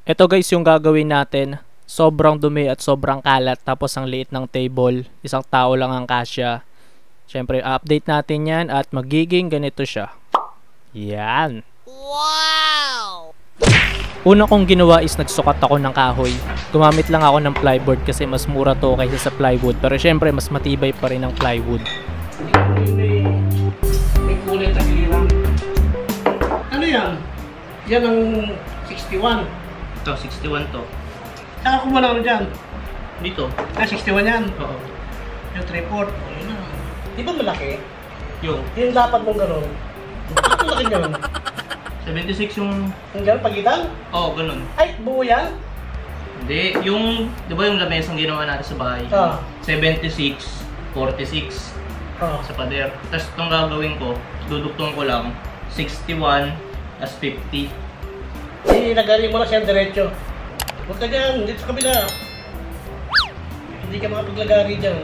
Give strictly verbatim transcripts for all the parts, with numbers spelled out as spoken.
Ito guys yung gagawin natin. Sobrang dumi at sobrang kalat, tapos ang liit ng table. Isang tao lang ang kasya. Siyempre, update natin yan at magiging ganito siya. Yan. Wow! Una kong ginawa is nagsukat ako ng kahoy. Gumamit lang ako ng plyboard kasi mas mura to kaysa sa plywood. Pero siyempre, mas matibay pa rin ang plywood. May, may kulay na giliran. Ano yan? Yan ang sixty-one. Ito, sixty-one to. Saka kumana ano dyan? Dito. Ah, sixty-one yan. Oo. Yung three-fourth. Ayun na. Di ba malaki? Yung Yung dapat mong gano'n. Ang laki nyo. seventy-six yung... Yung gano'n, pagitan? Oo, oh, ganun. Ay, buo yan? Hindi, yung... Di ba yung lamesang ginawa natin sa bahay? Ah. seventy-six, forty-six Ah. sa pader. Tapos itong gagawin ko, duduktong ko lang, sixty-one as fifty. Eh, nagari mo na siya diretso. Huwag ka dyan, dito sa kabila. Hindi ka makapaglagari dyan.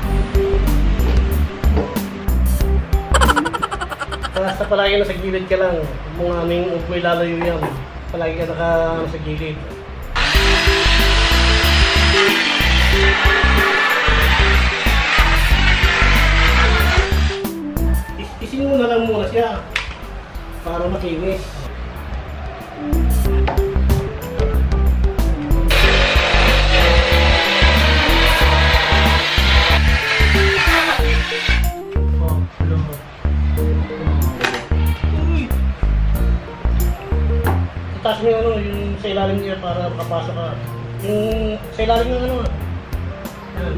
Basta palagi na sa gilid ka lang. Huwag mong aming huwag mo ilalayo yan. Palagi ka naka sa gilid. Is isin mo na lang muna siya. Para makinis. Taas mo yung ano, yung sa ilalim niya para makapasok ka. Yung sa ilalim yung ano. Yan.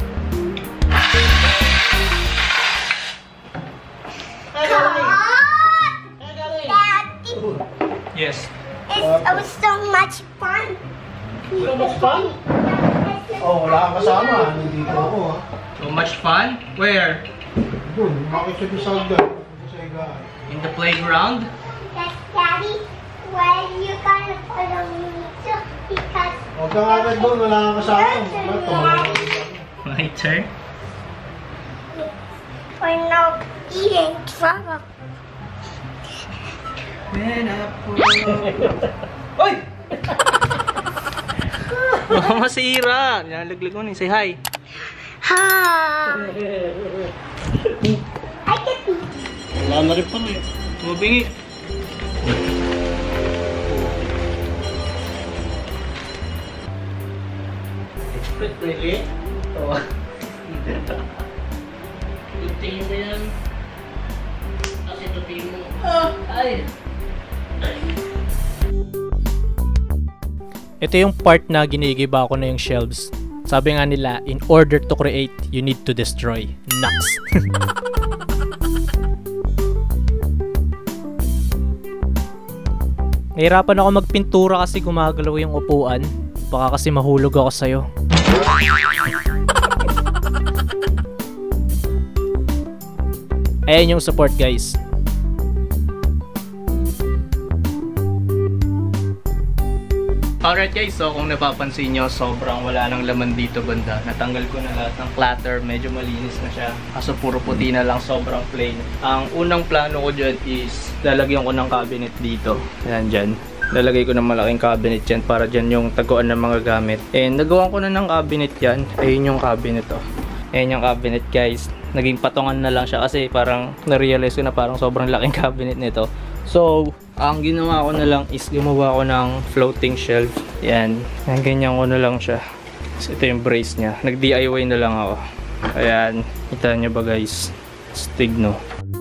Kaya gano'n eh. Kaya gano'n eh. Daddy, Yes. it was so much fun. So much fun? Oh, wala kang kasama. Nandito ako ha. So much fun? Where? Doon, makikita sa hagdan. Sa higaan. In the playground? Yes, Daddy, when you gonna follow me too? Because Huwag kang agad doon, wala kang kasama. Bato. My turn? we're not eating trouble. Oy! Baka masira. Nalaglag mo ni. Say hi. Ha! I can do Wala na rin pala eh. Tumabingi. Wait, really? Oo. Tingin mo yan. Kasi tutiin mo. Ah! Ay! Ito yung part na ginigiba ko na yung shelves. Sabi nga nila, in order to create, you need to destroy. Nuts! Nahirapan ako magpintura kasi gumagalaw yung upuan. Baka kasi mahulog ako sa'yo. Ayan yung support guys. Alright guys, so kung napapansin nyo, sobrang wala nang laman dito banda. Natanggal ko na lahat ng clutter, medyo malinis na siya. Kaso puro puti na lang, sobrang plain. Ang unang plano ko dyan is lalagyan ko ng cabinet dito. Ayan dyan. Lalagay ko ng malaking cabinet yan para dyan yung taguan ng mga gamit. And nagawa ko na ng cabinet yan. Ayun yung cabinet oh. Ayan yung cabinet guys. Naging patungan na lang siya kasi parang na-realize ko na parang sobrang laking cabinet nito. So, ang ginawa ko na lang is gumawa ko ng floating shelf. Yan. Yan, ganyan ko na lang siya. So, ito yung brace niya. Nag-D I Y na lang ako. Ayan. Kita nyo ba guys? Stig no.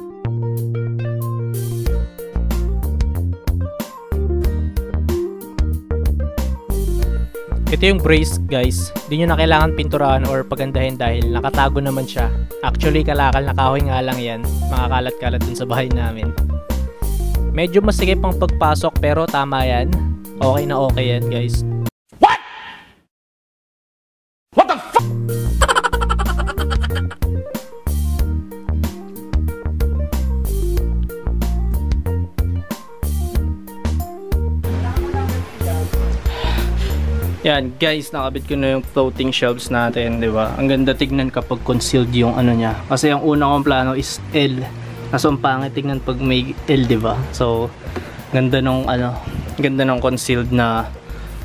Ito yung brace guys. Di nyo na kailangan pinturahan or pagandahin dahil nakatago naman siya. Actually, kalakal na kahoy nga lang yan. Mga kalat-kalat dun sa bahay namin. Medyo masikip ang pagpasok pero tama yan. Okay na okay yan guys. What? What the fuck? Yan guys, nakabit ko na yung floating shelves natin, di ba? Ang ganda tignan kapag concealed yung ano niya. Kasi ang una kong plano is L. Kaso ang pangit tignan pag may L, di ba? So, ganda nung ano, ganda nung concealed na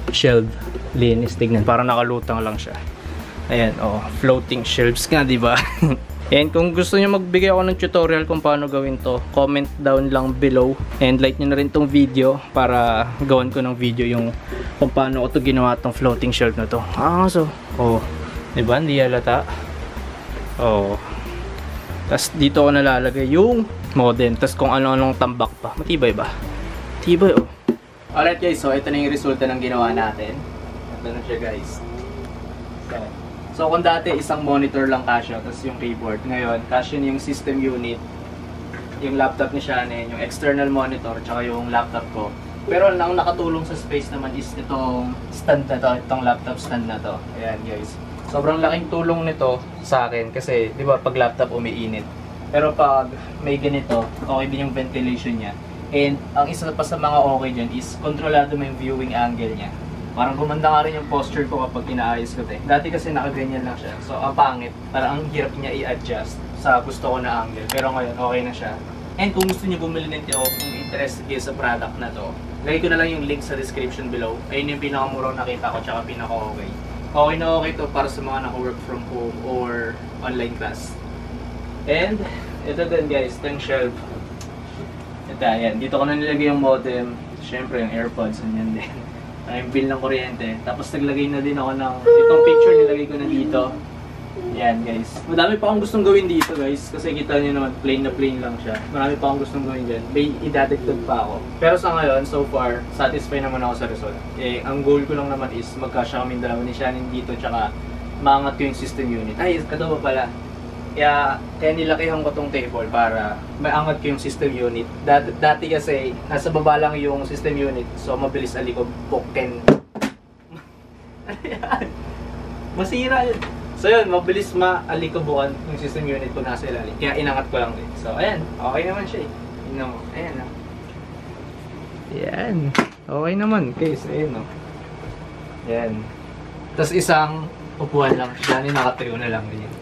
shelf. Linis, tignan. Parang nakalutang lang siya. Ayan, oh, floating shelves nga, di ba? And kung gusto niyo magbigay ako ng tutorial kung paano gawin to, comment down lang below. And like niyo na rin tong video para gawan ko ng video yung kung paano ko to ginawa tong floating shelf na to. Ah, so, oh, di ba? Hindi halata. Oh. Tapos dito ko nalalagay yung modem. Tapos kung ano-anong tambak pa. Matibay ba? Matibay, oh. Alright guys, so ito na yung resulta ng ginawa natin. Ito na siya guys. So, So kung dati isang monitor lang kasya, tapos yung keyboard. Ngayon, kasya yung system unit, yung laptop ni Shannon, yung external monitor, tsaka yung laptop ko. Pero ang nakatulong sa space naman is itong stand na to, itong laptop stand na to. Ayan guys. Sobrang laking tulong nito sa akin kasi, di ba, pag laptop umiinit. Pero pag may ganito, okay din yung ventilation niya. And ang isa pa sa mga okay dyan is kontrolado mo yung viewing angle niya. Parang gumanda nga rin yung posture ko kapag inaayos ko ito. Dati kasi nakaganyan lang siya. So, ang pangit. Parang ang hirap niya i-adjust sa gusto ko na angle. Pero ngayon, okay na siya. And kung gusto niyo bumili nito, kung interested kayo sa product na to, lagay ko na lang yung link sa description below. Ayun yung pinakamurang nakita ko, tsaka pinaka-okay. Okay na okay to para sa mga naka-work from home or online class. And, ito din guys, ito yung shelf. Ito, ayan. Dito ko na nilagay yung modem. Siyempre, yung AirPods, yan din. Yung bill ng kuryente. Tapos naglagay na din ako ng itong picture, nilagay ko na dito. Yan guys. Madami pa akong gustong gawin dito guys. Kasi kita nyo naman, plain na plain lang siya. Marami pa akong gustong gawin dyan. May idadagdag pa ako. Pero sa ngayon, so far, satisfied naman ako sa result. Eh, ang goal ko lang naman is magkasya kami dalawa ni Shannon dito. Tsaka maangat ko yung system unit. Ay, ito ba pala? Kaya, kaya nilakihan ko tong table para maangat ko yung system unit. Dati, dati kasi, nasa baba lang yung system unit. So, mabilis alikog poken. Masira yun. So yun, mabilis maalikobukan yung system unit ko nasa ilalim. Kaya inangat ko lang din. So, ayan. Okay naman siya eh. Tingnan mo. Ayan ah. Ayan. Okay naman. Guys, ayan o. Ayan. Tapos isang upuan lang. Siya nakatayo na lang ganyan.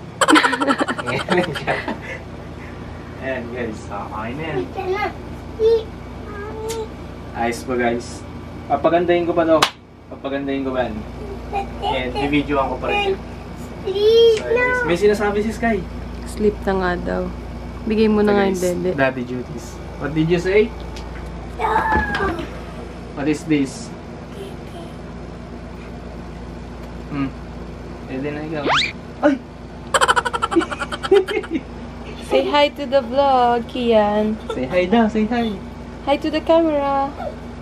Ayan guys, okay na yan. Ayos pa guys. Papagandahin ko pa to. Papagandahin ko ba yan? And i-videoan ko pa rin. So, guys, may sinasabi si Sky. Sleep na nga daw. Bigay mo na nga yung dede. Daddy duties. What did you say? What is this? Hmm. Pwede na ikaw. Ay! Say hi to the vlog, Kian. Say hi daw, say hi. Hi to the camera.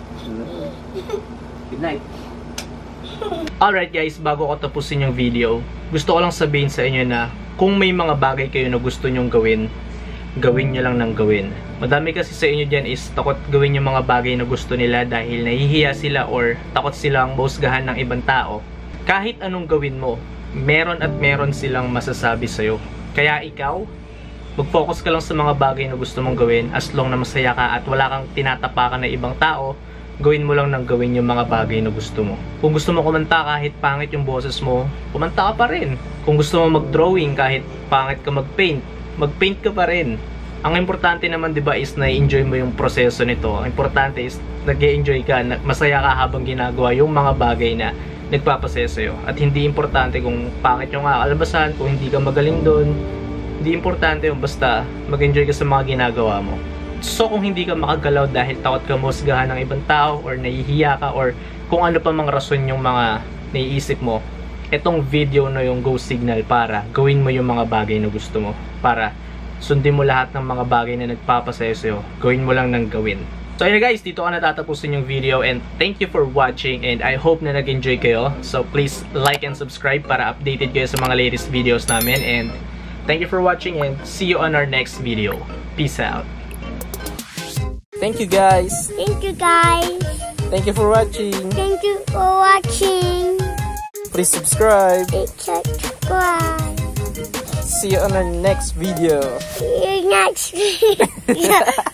Good night. Alright guys, bago ko tapusin yung video, gusto ko lang sabihin sa inyo na kung may mga bagay kayo na gusto nyong gawin, gawin nyo lang ng gawin. Madami kasi sa inyo dyan is takot gawin yung mga bagay na gusto nila dahil nahihiya sila or takot silang mahusgahan ng ibang tao. Kahit anong gawin mo, meron at meron silang masasabi sa'yo. Kaya ikaw, mag-focus ka lang sa mga bagay na gusto mong gawin as long na masaya ka at wala kang tinatapakan na ibang tao, gawin mo lang ng gawin yung mga bagay na gusto mo. Kung gusto mo kumanta kahit pangit yung boses mo, kumanta ka pa rin. Kung gusto mo mag-drawing kahit pangit ka mag-paint, mag-paint ka pa rin. Ang importante naman 'di ba is na-enjoy mo yung proseso nito. Ang importante is nag-e-enjoy ka, masaya ka habang ginagawa yung mga bagay na nagpapasaya sa'yo. At hindi importante kung pangit yung kakalabasan, kung hindi ka magaling doon. Hindi importante yung basta mag-enjoy ka sa mga ginagawa mo. So kung hindi ka makagalaw dahil takot ka mahusgahan ng ibang tao or nahihiya ka or kung ano pa mang rason yung mga naiisip mo, etong video na yung go signal para gawin mo yung mga bagay na gusto mo. Para sundin mo lahat ng mga bagay na nagpapasaya sa'yo. Gawin mo lang ng gawin. So yeah guys, dito ka natatapusin yung video and thank you for watching and I hope na nag-enjoy kayo. So please like and subscribe para updated kayo sa mga latest videos namin and thank you for watching and see you on our next video. Peace out. Thank you guys. Thank you guys. Thank you for watching. Thank you for watching. Please subscribe. Please subscribe. See you on our next video. See you next video.